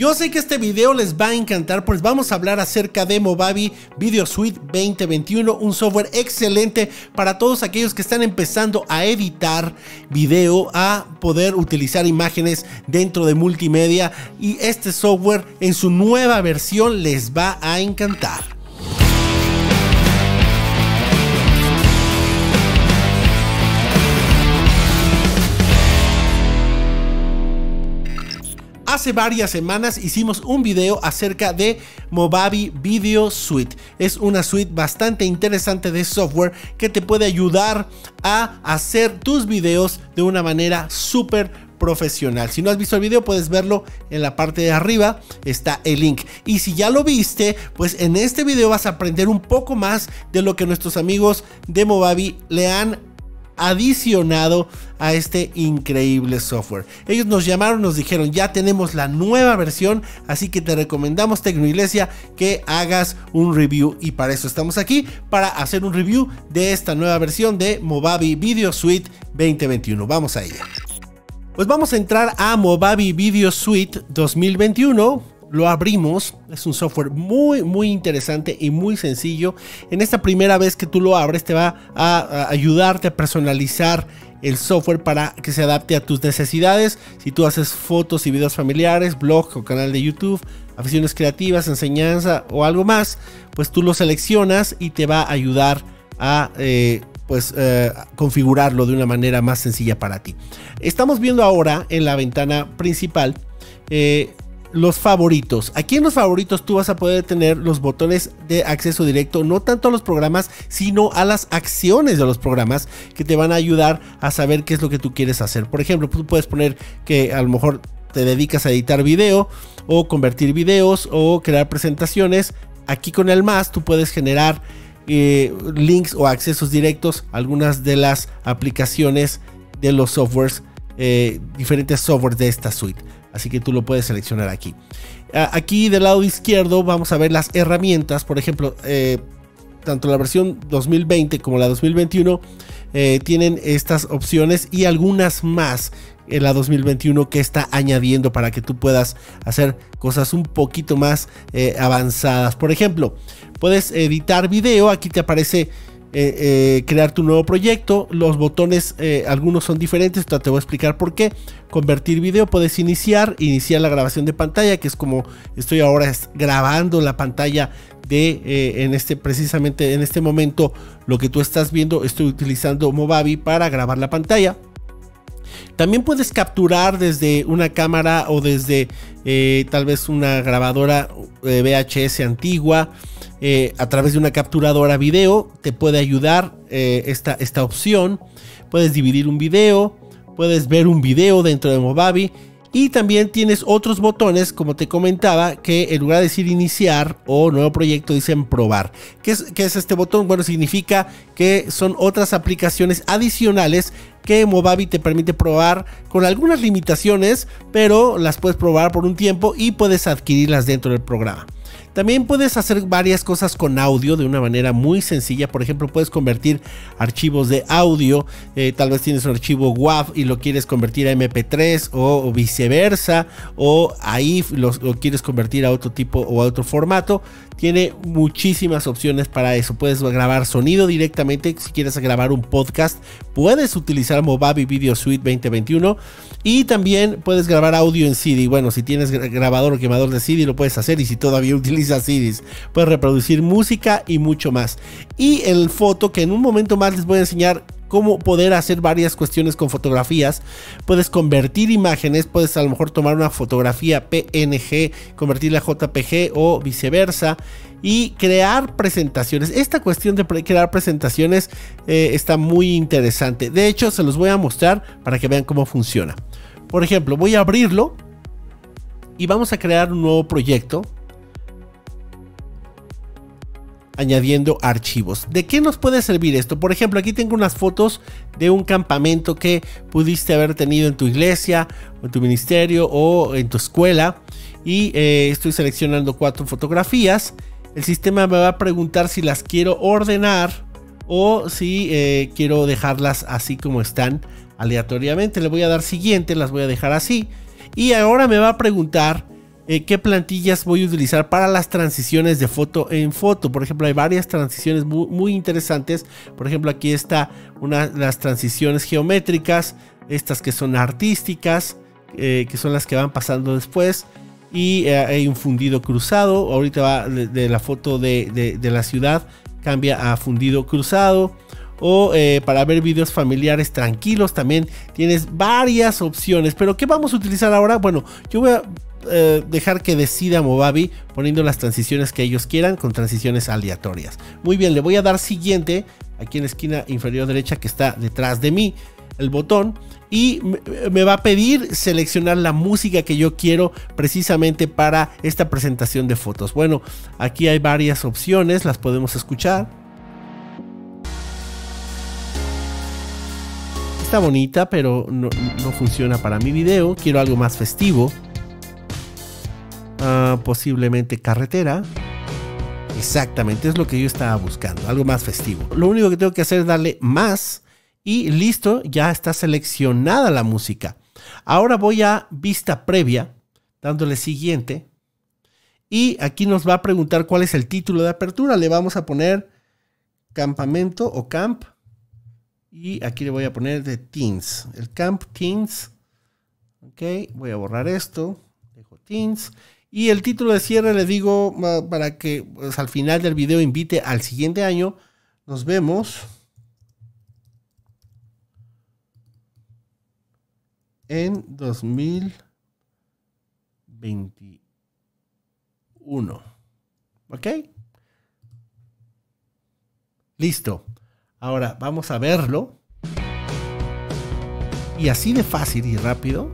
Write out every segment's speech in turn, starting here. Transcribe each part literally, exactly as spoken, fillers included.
Yo sé que este video les va a encantar, pues vamos a hablar acerca de Movavi Video Suite veinte veintiuno, un software excelente para todos aquellos que están empezando a editar video, a poder utilizar imágenes dentro de multimedia, y este software en su nueva versión les va a encantar. Hace varias semanas hicimos un video acerca de Movavi Video Suite. Es una suite bastante interesante de software que te puede ayudar a hacer tus videos de una manera súper profesional. Si no has visto el video, puedes verlo en la parte de arriba, está el link. Y si ya lo viste, pues en este video vas a aprender un poco más de lo que nuestros amigos de Movavi le han adicionado a este increíble software. Ellos nos llamaron, nos dijeron: ya tenemos la nueva versión, así que te recomendamos, Tecnoiglesia, que hagas un review, y para eso estamos aquí, para hacer un review de esta nueva versión de Movavi Video Suite veinte veintiuno. Vamos a ella. Pues vamos a entrar a Movavi Video Suite dos mil veintiuno. Lo abrimos. Es un software muy muy interesante y muy sencillo. En esta primera vez que tú lo abres, te va a, a ayudarte a personalizar el software para que se adapte a tus necesidades. Si tú haces fotos y videos familiares, blog o canal de YouTube, aficiones creativas, enseñanza o algo más, pues tú lo seleccionas y te va a ayudar a eh, pues eh, configurarlo de una manera más sencilla para ti. Estamos viendo ahora en la ventana principal eh, los favoritos. Aquí en los favoritos tú vas a poder tener los botones de acceso directo, no tanto a los programas, sino a las acciones de los programas, que te van a ayudar a saber qué es lo que tú quieres hacer. Por ejemplo, tú puedes poner que a lo mejor te dedicas a editar video, o convertir videos, o crear presentaciones. Aquí con el más tú puedes generar eh, links o accesos directos a algunas de las aplicaciones de los softwares, eh, diferentes softwares de esta suite. Así que tú lo puedes seleccionar aquí. Aquí del lado izquierdo vamos a ver las herramientas. Por ejemplo, eh, tanto la versión dos mil veinte como la dos mil veintiuno eh, tienen estas opciones y algunas más en la dos mil veintiuno que está añadiendo para que tú puedas hacer cosas un poquito más eh, avanzadas. Por ejemplo, puedes editar video. Aquí te aparece Eh, eh, crear tu nuevo proyecto. Los botones, eh, algunos son diferentes, te voy a explicar por qué. Convertir video, puedes iniciar iniciar la grabación de pantalla, que es como estoy ahora grabando la pantalla de eh, en este precisamente en este momento lo que tú estás viendo. Estoy utilizando Movavi para grabar la pantalla. También puedes capturar desde una cámara o desde eh, tal vez una grabadora eh, V H S antigua. Eh, a través de una capturadora video te puede ayudar eh, esta, esta opción. Puedes dividir un video, puedes ver un video dentro de Movavi, y también tienes otros botones, como te comentaba, que en lugar de decir iniciar o nuevo proyecto dicen probar. ¿Qué es, qué es este botón? Bueno, significa que son otras aplicaciones adicionales que Movavi te permite probar con algunas limitaciones, pero las puedes probar por un tiempo y puedes adquirirlas dentro del programa. También puedes hacer varias cosas con audio de una manera muy sencilla. Por ejemplo, puedes convertir archivos de audio. Eh, tal vez tienes un archivo W A V y lo quieres convertir a M P tres o, o viceversa, o a I F lo, lo quieres convertir a otro tipo o a otro formato. Tiene muchísimas opciones para eso. Puedes grabar sonido directamente. Si quieres grabar un podcast, puedes utilizar Movavi Video Suite veinte veintiuno. Y también puedes grabar audio en C D. Bueno, si tienes grabador o quemador de C D lo puedes hacer, y si todavía utilizas C Ds, puedes reproducir música y mucho más. Y el foto, que en un momento más les voy a enseñar cómo poder hacer varias cuestiones con fotografías. Puedes convertir imágenes, puedes a lo mejor tomar una fotografía P N G, convertirla a J P G o viceversa, y crear presentaciones. Esta cuestión de crear presentaciones eh, está muy interesante. De hecho, se los voy a mostrar para que vean cómo funciona. Por ejemplo, voy a abrirlo y vamos a crear un nuevo proyecto, añadiendo archivos. ¿De qué nos puede servir esto? Por ejemplo, aquí tengo unas fotos de un campamento que pudiste haber tenido en tu iglesia, o en tu ministerio, o en tu escuela, y eh, estoy seleccionando cuatro fotografías. El sistema me va a preguntar si las quiero ordenar o si eh, quiero dejarlas así como están aleatoriamente. Le voy a dar siguiente, las voy a dejar así, y ahora me va a preguntar eh, qué plantillas voy a utilizar para las transiciones de foto en foto. Por ejemplo, hay varias transiciones muy, muy interesantes. Por ejemplo, aquí está una de las transiciones geométricas, estas que son artísticas, eh, que son las que van pasando después. Y eh, hay un fundido cruzado. Ahorita va de, de la foto de, de, de la ciudad, cambia a fundido cruzado. O eh, para ver videos familiares tranquilos también tienes varias opciones. Pero ¿qué vamos a utilizar ahora? Bueno, yo voy a eh, dejar que decida Movavi poniendo las transiciones que ellos quieran con transiciones aleatorias. Muy bien, le voy a dar siguiente aquí en la esquina inferior derecha que está detrás de mí, el botón. Y me va a pedir seleccionar la música que yo quiero precisamente para esta presentación de fotos. Bueno, aquí hay varias opciones, las podemos escuchar. Está bonita, pero no, no funciona para mi video. Quiero algo más festivo. Uh, posiblemente carretera. Exactamente, es lo que yo estaba buscando. Algo más festivo. Lo único que tengo que hacer es darle más. Y listo, ya está seleccionada la música. Ahora voy a vista previa, dándole siguiente. Y aquí nos va a preguntar cuál es el título de apertura. Le vamos a poner campamento o camp. Y aquí le voy a poner de Teens. El Camp Teens. Ok, voy a borrar esto. Dejo Teens. Y el título de cierre le digo uh, para que pues, al final del video invite al siguiente año. Nos vemos en dos mil veintiuno. ¿Ok? Listo. Ahora vamos a verlo. Y así de fácil y rápido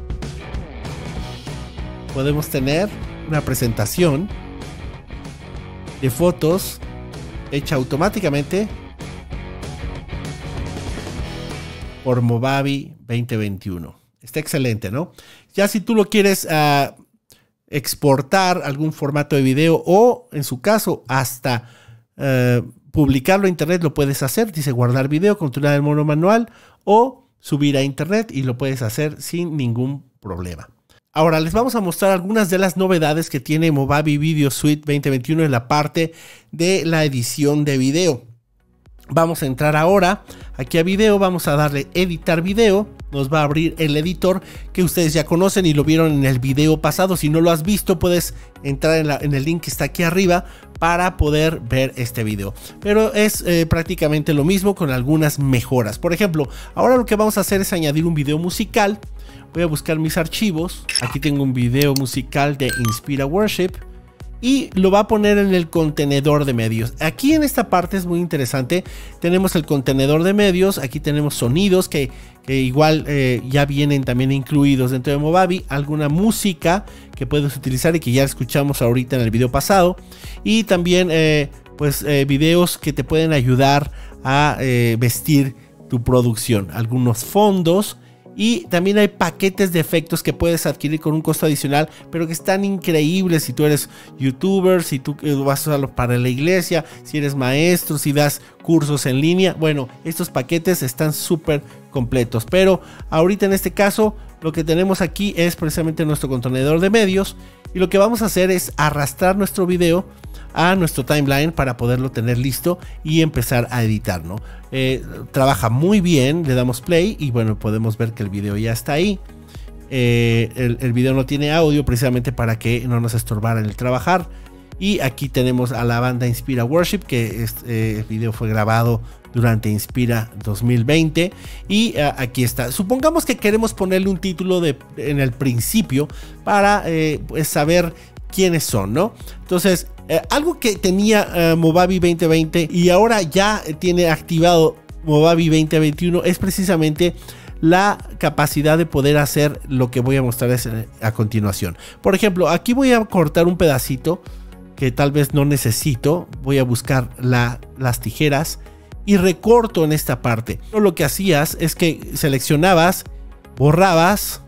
podemos tener una presentación de fotos hecha automáticamente por Movavi veinte veintiuno. Está excelente, ¿no? Ya si tú lo quieres uh, exportar algún formato de video o en su caso hasta uh, publicarlo a internet, lo puedes hacer. Dice guardar video, continuar el modo manual o subir a internet y lo puedes hacer sin ningún problema. Ahora les vamos a mostrar algunas de las novedades que tiene Movavi Video Suite veinte veintiuno en la parte de la edición de video. Vamos a entrar ahora aquí a video, vamos a darle editar video, nos va a abrir el editor que ustedes ya conocen y lo vieron en el video pasado. Si no lo has visto puedes entrar en, la, en el link que está aquí arriba para poder ver este video. Pero es eh, prácticamente lo mismo con algunas mejoras. Por ejemplo, ahora lo que vamos a hacer es añadir un video musical. Voy a buscar mis archivos, aquí tengo un video musical de Inspira Worship. Y lo va a poner en el contenedor de medios. Aquí en esta parte es muy interesante. Tenemos el contenedor de medios. Aquí tenemos sonidos que, que igual eh, ya vienen también incluidos dentro de Movavi. Alguna música que puedes utilizar y que ya escuchamos ahorita en el video pasado. Y también eh, pues eh, videos que te pueden ayudar a eh, vestir tu producción. Algunos fondos. Y también hay paquetes de efectos que puedes adquirir con un costo adicional, pero que están increíbles si tú eres youtuber, si tú vas a usarlo para la iglesia, si eres maestro, si das cursos en línea. Bueno, estos paquetes están súper completos, pero ahorita en este caso lo que tenemos aquí es precisamente nuestro contenedor de medios y lo que vamos a hacer es arrastrar nuestro video a nuestro timeline para poderlo tener listo y empezar a editar, ¿no? Eh, trabaja muy bien, le damos play y bueno, podemos ver que el video ya está ahí. Eh, el, el video no tiene audio precisamente para que no nos estorbara en el trabajar. Y aquí tenemos a la banda Inspira Worship, que este, eh, el video fue grabado durante Inspira dos mil veinte. Y uh, aquí está. Supongamos que queremos ponerle un título de, en el principio para eh, pues saber quiénes son, ¿no? Entonces, eh, algo que tenía uh, Movavi veinte veinte y ahora ya tiene activado Movavi veinte veintiuno es precisamente la capacidad de poder hacer lo que voy a mostrarles a continuación. Por ejemplo, aquí voy a cortar un pedacito que tal vez no necesito. Voy a buscar la, las tijeras y recorto en esta parte. Lo que hacías es que seleccionabas, borrabas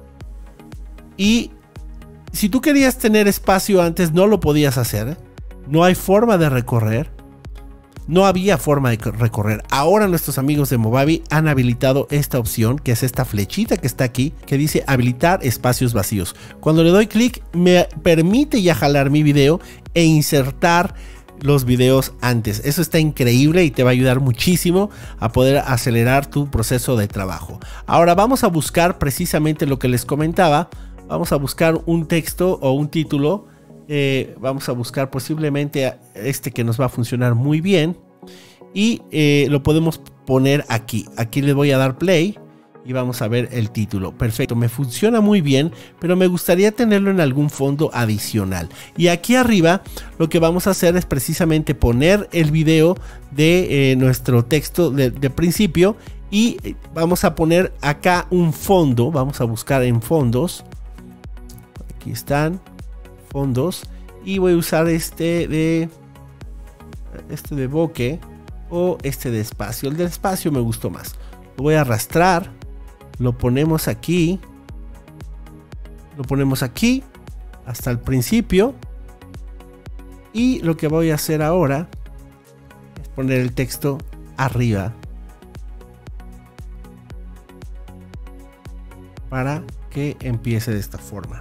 y si tú querías tener espacio antes no lo podías hacer. No hay forma de recorrer. no había forma de recorrer. Ahora nuestros amigos de Movavi han habilitado esta opción, que es esta flechita que está aquí, que dice habilitar espacios vacíos. Cuando le doy clic me permite ya jalar mi video e insertar los videos antes. Eso está increíble y te va a ayudar muchísimo a poder acelerar tu proceso de trabajo. Ahora vamos a buscar precisamente lo que les comentaba. Vamos a buscar un texto o un título. Eh, vamos a buscar posiblemente este que nos va a funcionar muy bien. Y eh, lo podemos poner aquí. Aquí le voy a dar play. Y vamos a ver el título. Perfecto, me funciona muy bien, pero me gustaría tenerlo en algún fondo adicional. Y aquí arriba lo que vamos a hacer es precisamente poner el video de eh, nuestro texto de, de principio. Y vamos a poner acá un fondo. Vamos a buscar en fondos. Aquí están fondos. Y voy a usar este de, este de bokeh o este de espacio. El de espacio me gustó más. Lo voy a arrastrar. Lo ponemos aquí. Lo ponemos aquí. Hasta el principio. Y lo que voy a hacer ahora es poner el texto arriba. Para que empiece de esta forma.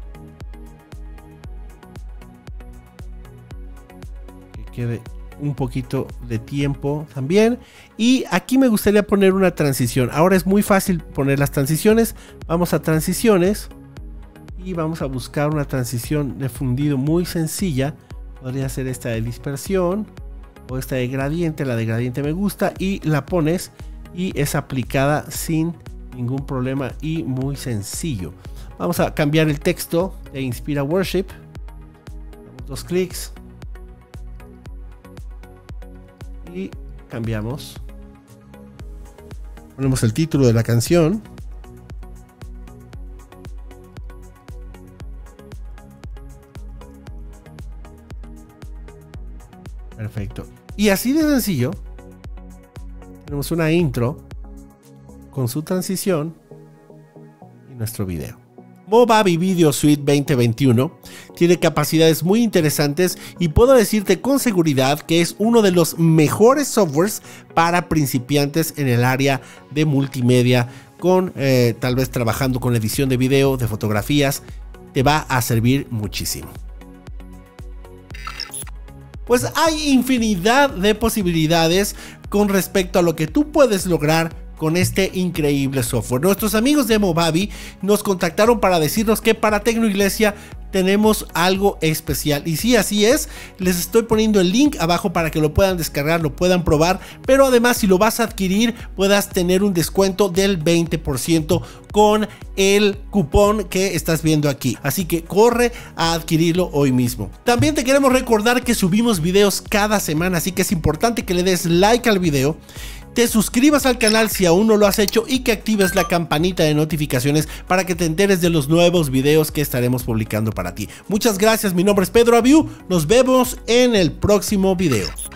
Que quede un poquito de tiempo también. Y aquí me gustaría poner una transición. Ahora es muy fácil poner las transiciones. Vamos a transiciones y vamos a buscar una transición de fundido muy sencilla. Podría ser esta de dispersión o esta de gradiente. La de gradiente me gusta y la pones y es aplicada sin ningún problema y muy sencillo. Vamos a cambiar el texto de Inspira Worship. Damos dos clics y cambiamos. Ponemos el título de la canción. Perfecto. Y así de sencillo tenemos una intro con su transición y nuestro video. Movavi Video Suite veinte veintiuno tiene capacidades muy interesantes y puedo decirte con seguridad que es uno de los mejores softwares para principiantes en el área de multimedia, con eh, tal vez trabajando con edición de video, de fotografías. Te va a servir muchísimo. Pues hay infinidad de posibilidades con respecto a lo que tú puedes lograr con este increíble software. Nuestros amigos de Movavi nos contactaron para decirnos que para Tecnoiglesia tenemos algo especial. Y si así es, les estoy poniendo el link abajo para que lo puedan descargar, lo puedan probar. Pero además, si lo vas a adquirir, puedas tener un descuento del veinte por ciento con el cupón que estás viendo aquí. Así que corre a adquirirlo hoy mismo. También te queremos recordar que subimos videos cada semana, así que es importante que le des like al video, te suscribas al canal si aún no lo has hecho y que actives la campanita de notificaciones para que te enteres de los nuevos videos que estaremos publicando para ti. Muchas gracias, mi nombre es Pedro Abiu, nos vemos en el próximo video.